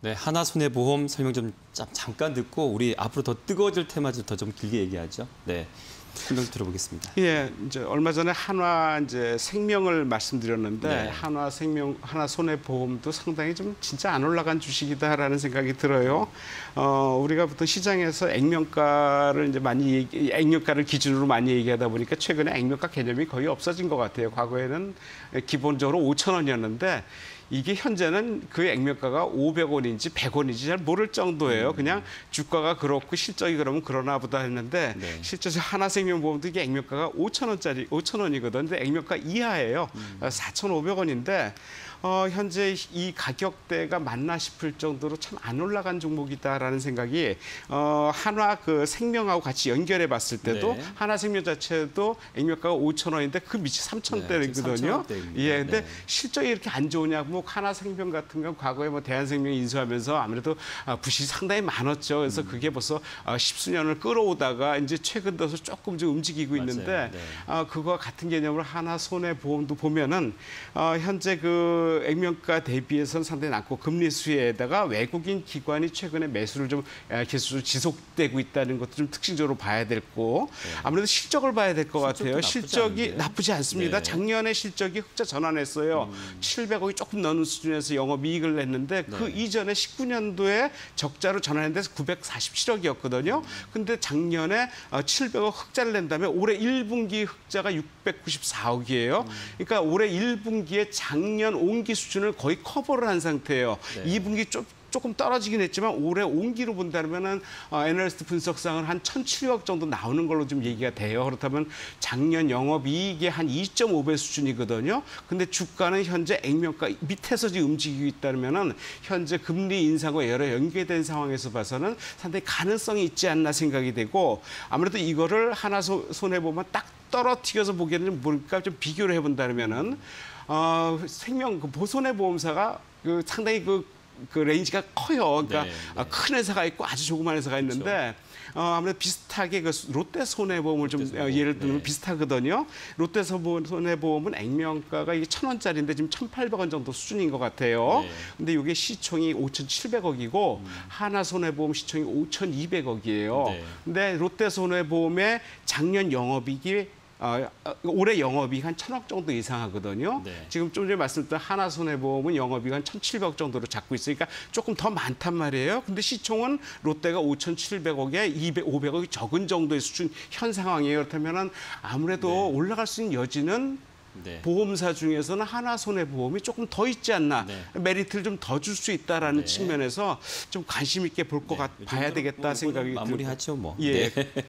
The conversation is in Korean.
네, 하나손해보험 설명 좀 잠깐 듣고 우리 앞으로 더 뜨거워질 테마를 더 좀 길게 얘기하죠. 네, 설명 들어보겠습니다. 예, 이제 얼마 전에 한화 이제 생명을 말씀드렸는데 네. 하나손해보험도 상당히 좀 진짜 안 올라간 주식이다라는 생각이 들어요. 우리가 보통 시장에서 액면가를 이제 액면가를 기준으로 많이 얘기하다 보니까 최근에 액면가 개념이 거의 없어진 것 같아요. 과거에는 기본적으로 5,000원이었는데. 이게 현재는 그 액면가가 500원인지 100원인지 잘 모를 정도예요. 그냥 주가가 그렇고 실적이 그러면 그러나 보다 했는데 네. 실제로 하나생명보험도 이게 액면가가 5,000원이거든요. 근데 액면가 이하예요. 4,500원인데 현재 이 가격대가 맞나 싶을 정도로 참 안 올라간 종목이다라는 생각이 한화 그 생명하고 같이 연결해 봤을 때도 네. 하나생명 자체도 액면가가 5,000원인데 그 밑이 3,000대거든요. 예, 근데 네. 실적이 이렇게 안 좋으냐? 뭐 하나생명 같은 건 과거에 뭐 대한생명 인수하면서 아무래도 부실이 상당히 많았죠. 그래서 그게 벌써 십수년을 끌어오다가 이제 최근 들어서 조금 좀 움직이고 있는데 네. 그거와 같은 개념으로 하나손해보험도 보면은 현재 그 액면가 대비해서는 상당히 낮고 금리 수혜에다가 외국인 기관이 최근에 매수를 좀 계속 지속되고 있다는 것도 좀 특징적으로 봐야 될 거고 아무래도 실적을 봐야 될 것 같아요. 실적이 나쁘지 않습니다. 네. 작년에 실적이 흑자 전환했어요. 700억이 조금 넘는 수준에서 영업이익을 냈는데 그 이전에 19년도에 적자로 전환했는데 947억이었거든요. 근데 작년에 700억 흑자를 낸 다음에 올해 1분기 흑자가 694억이에요. 그러니까 올해 1분기에 작년 온기 수준을 거의 커버를 한 상태예요. 네. 2분기 조금 떨어지긴 했지만 올해 온기로 본다면은 애널리스트 분석상은 한 1,700억 정도 나오는 걸로 좀 얘기가 돼요. 그렇다면 작년 영업이익이 한 2.5배 수준이거든요. 근데 주가는 현재 액면가 밑에서 지금 움직이고 있다면은 현재 금리 인상과 여러 연계된 상황에서 봐서는 상당히 가능성이 있지 않나 생각이 되고 아무래도 이거를 하나손해보험만 딱 떨어뜨려서 보기에는 뭘까 좀 비교를 해본다면은 생명 손해보험사가 상당히 그 레인지가 커요. 그러니까 큰 회사가 있고 아주 조그만 회사가 있는데 아무래도 비슷하게 그 롯데 손해보험을 좀 예를 들면 비슷하거든요. 롯데 손해보험은 액면가가 이게 1,000원짜리인데 지금 1,800원 정도 수준인 것 같아요. 근데 이게 시총이 5,700억이고 하나 손해보험 시총이 5,200억이에요. 근데 롯데 손해보험의 작년 영업이익이 올해 영업이익 한 1,000억 정도 이상하거든요. 지금 좀 전에 말씀드린 하나손해보험은 영업이익 한 1,700억 정도로 잡고 있으니까 조금 더 많단 말이에요. 근데 시총은 롯데가 5,700억에 500억이 적은 정도의 수준 현 상황이에요. 그렇다면 아무래도 올라갈 수 있는 여지는 보험사 중에서는 하나손해보험이 조금 더 있지 않나. 메리트를 좀 더 줄 수 있다라는 측면에서 좀 관심 있게 볼 것 봐야 되겠다 생각이 들고. 마무리하죠, 뭐. 예.